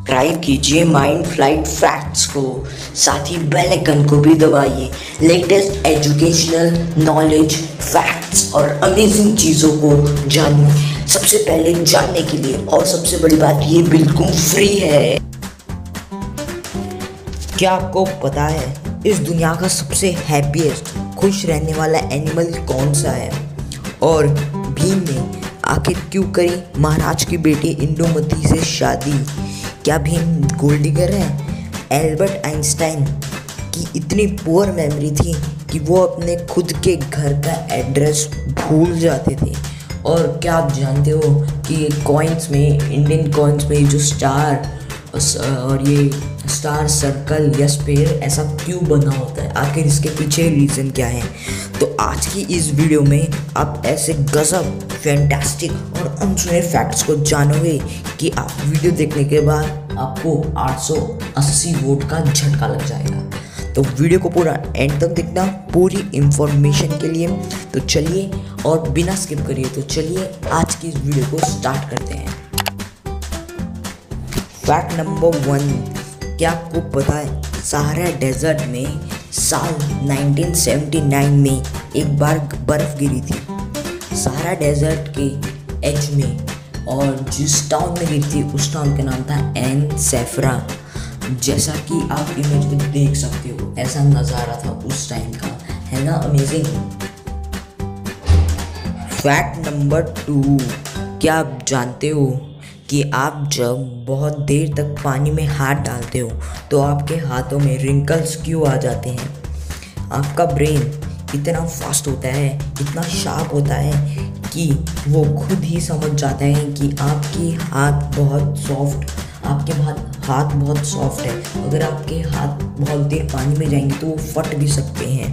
Subscribe कीजिए mind flight facts को, साथ ही बेल आइकन को भी दबाइए लेटेस्ट एजुकेशनल नॉलेज फैक्ट्स और अमेजिंग चीज़ों को जानने सबसे पहले जानने के लिए। और सबसे बड़ी बात, ये बिल्कुल फ्री है। क्या आपको पता है इस दुनिया का सबसे हैप्पीएस्ट खुश रहने वाला एनिमल कौन सा है? और भीम ने आखिर क्यों करी महाराज की बेटी इंदुमती से शादी? क्या भीम गोल्ड डिगर है? एल्बर्ट आइंस्टाइन की इतनी पुअर मेमोरी थी कि वो अपने खुद के घर का एड्रेस भूल जाते थे। और क्या आप जानते हो कि कॉइन्स में, इंडियन कॉइन्स में जो स्टार और ये स्टार सर्कल या स्पेयर ऐसा क्यों बना होता है? आखिर इसके पीछे रीज़न क्या है? तो आज की इस वीडियो में आप ऐसे गजब फैंटास्टिक और अनसुने फैक्ट्स को जानोगे कि आप वीडियो देखने के बाद आपको 880 वोट का झटका लग जाएगा। तो वीडियो को पूरा एंड तक देखना पूरी इंफॉर्मेशन के लिए। तो चलिए, और बिना स्किप करिए, तो चलिए आज की इस वीडियो को स्टार्ट करते हैं। फैक्ट नंबर 1, क्या आपको पता है सहारा डेजर्ट में साल 1979 में एक बार बर्फ़ गिरी थी? सहारा डेजर्ट के एज में, और जिस टाउन में गिरी थी उस टाउन का नाम था एन सेफ्रा। जैसा कि आप इमेज में देख सकते हो, ऐसा नज़ारा था उस टाइम का, है ना अमेजिंग। फैक्ट नंबर 2, क्या आप जानते हो कि आप जब बहुत देर तक पानी में हाथ डालते हो तो आपके हाथों में रिंकल्स क्यों आ जाते हैं? आपका ब्रेन इतना फास्ट होता है, इतना शार्प होता है कि वो खुद ही समझ जाता है कि आपके हाथ बहुत सॉफ्ट है। अगर आपके हाथ बहुत देर पानी में जाएंगे तो वो फट भी सकते हैं।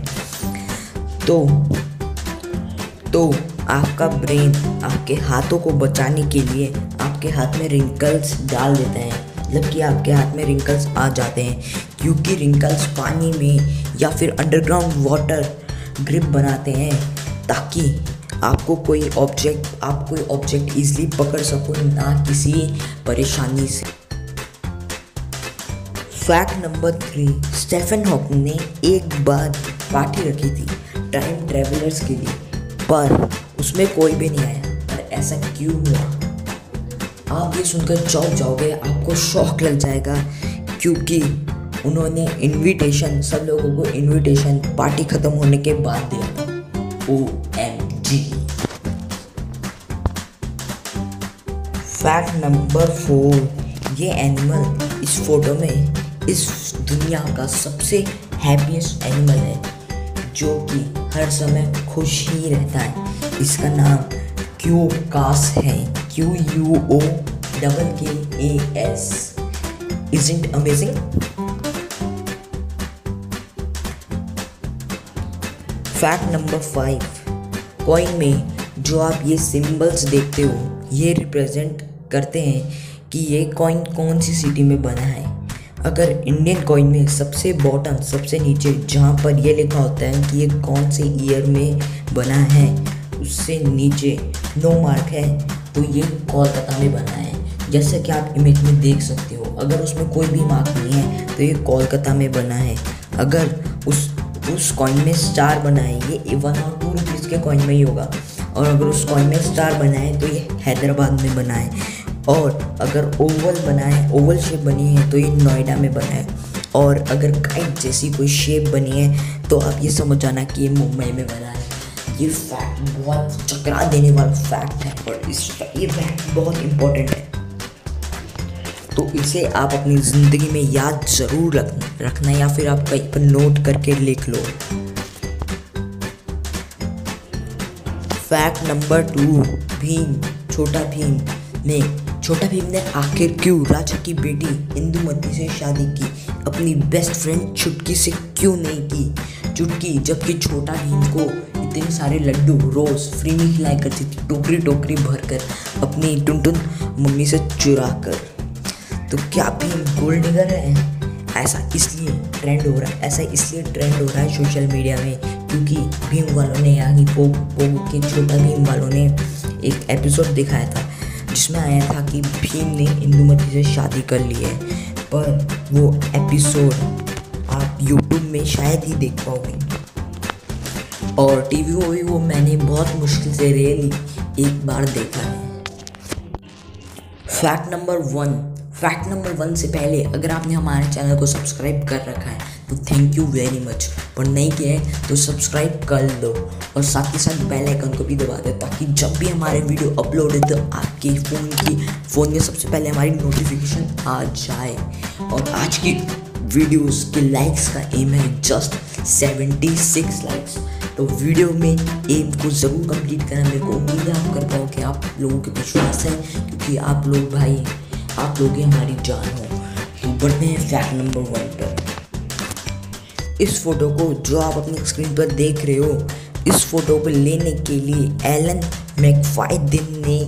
तो आपका ब्रेन आपके हाथों को बचाने के लिए आपके हाथ में रिंकल्स डाल देता है, मतलब कि आपके हाथ में रिंकल्स आ जाते हैं, क्योंकि रिंकल्स पानी में या फिर अंडरग्राउंड वाटर ग्रिप बनाते हैं ताकि आप कोई ऑब्जेक्ट इजीली पकड़ सको, ना किसी परेशानी से। फैक्ट नंबर 3, स्टीफन हॉकिंग ने एक बार पार्टी रखी थी टाइम ट्रेवलर्स के लिए, पर उसमें कोई भी नहीं आया। पर ऐसा क्यों हुआ? आप ये सुनकर चौंक जाओगे, आपको शॉक लग जाएगा, क्योंकि उन्होंने इनविटेशन, सब लोगों को इनविटेशन पार्टी ख़त्म होने के बाद दिया था। OMG। फैक्ट नंबर 4, ये एनिमल इस फोटो में इस दुनिया का सबसे हैप्पीएस्ट एनिमल है, जो कि हर समय खुश ही रहता है। इसका नाम क्यूकास है, QUOKKAS। Isn't amazing? Fact number 5, coin में जो आप ये सिंबल्स देखते हो, ये रिप्रेजेंट करते हैं कि ये कॉइन कौन सी सिटी में बना है। अगर इंडियन कॉइन में सबसे बॉटम, सबसे नीचे जहाँ पर ये लिखा होता है कि ये कौन से ईयर में बना है, उससे नीचे नो मार्क है, तो ये कोलकाता में बना है। जैसे कि आप इमेज में देख सकते हो, अगर उसमें कोई भी मार्क नहीं है तो ये कोलकाता में बना है। अगर उस कॉइन में स्टार बना है, ये 1 और 2 रुपीज़ के कॉइन में ही होगा। और अगर उस कॉइन में स्टार बना है तो ये हैदराबाद में बना है। और अगर ओवल बना है, ओवल शेप बनी है, तो ये नोएडा में बना है। और अगर काइट जैसी कोई शेप बनी है तो आप ये समझ जाना कि ये मुंबई में बना है। ये फैक्ट बहुत चकरा देने वाला फैक्ट है, और ये फैक्ट बहुत इम्पोर्टेंट है, तो इसे आप अपनी ज़िंदगी में याद ज़रूर रखना, या फिर आप कहीं पर नोट करके लिख लो। फैक्ट नंबर 2, छोटा भीम ने आखिर क्यों राजा की बेटी इंदुमती से शादी की? अपनी बेस्ट फ्रेंड चुटकी से क्यों नहीं की? चुटकी, जबकि छोटा भीम को इतने सारे लड्डू रोज़ फ्री में खिलाया करती थी, टोकरी भरकर अपनी टुनटुन मम्मी से चुरा कर। तो क्या भीम गोल्ड डिगर है? ऐसा इसलिए ट्रेंड हो रहा है सोशल मीडिया में, क्योंकि भीम वालों ने, यानी पोगो के छोटा भीम वालों ने एक एपिसोड दिखाया था जिसमें आया था कि भीम ने इंदुमती से शादी कर ली है, पर वो एपिसोड आप यूट्यूब में शायद ही देख पाओगे। और टीवी मूवी वो मैंने बहुत मुश्किल से रियली एक बार देखा है। फैक्ट नंबर वन से पहले अगर आपने हमारे चैनल को सब्सक्राइब कर रखा है तो थैंक यू वेरी मच, पर नहीं किया है तो सब्सक्राइब कर लो और साथ ही साथ बेल आइकन को भी दबा दो, ताकि जब भी हमारे वीडियो अपलोड है तो आपके फ़ोन में सबसे पहले हमारी नोटिफिकेशन आ जाए। और आज की वीडियोस के लाइक्स का एम है जस्ट 76 लाइक्स, तो वीडियो में एम को ज़रूर कंप्लीट करना। मेरे को उम्मीद है आप कर पाओगे, आप लोगों के विश्वास है, क्योंकि आप लोग भाई, आप लोग ही हमारी जान हो। तो बढ़ते हैं फैक्ट नंबर 1 पर। इस फोटो को जो आप अपनी स्क्रीन पर देख रहे हो, इस फोटो को लेने के लिए एलन मैकफार्लेन ने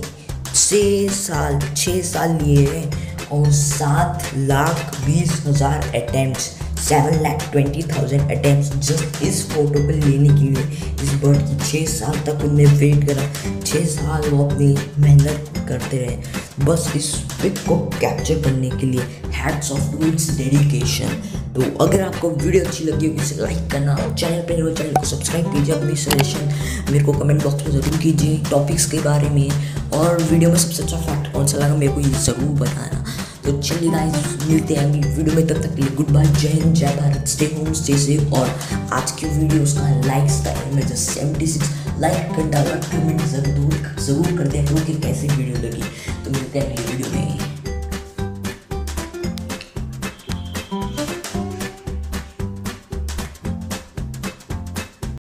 6 साल लिए हैं और 7,20,000 अटैम्प्ट्स, 7,20,000 अटैम्प्ट्स जस्ट इस फोटो को लेने के लिए। इस बर्ड की 6 साल तक उनने वेट करा, 6 साल वो अपनी मेहनत करते रहे बस इस पिक को कैप्चर करने के लिए। Hats off to its dedication. तो अगर आपको वीडियो अच्छी लगी होगी इसे लाइक करना, चैनल को सब्सक्राइब कीजिए, अपनी सजेशन मेरे को कमेंट बॉक्स में ज़रूर कीजिए टॉपिक्स के बारे में, और वीडियो में सबसे अच्छा फैक्ट कौन सा लगा मेरे को ये ज़रूर बताना। तो चलिए गाइस, मिलते हैं अगली वीडियो में, तब तक के लिए गुड बाय, जय हिंद, जय Bharat, stay home, stay safe. और आज की वीडियोस का लाइक्स का एम जस्ट 76 लाइक कर डाला, कमेंट जरूर कर दें कि कैसी वीडियो लगी। तो मिलते हैं अगली वीडियो में।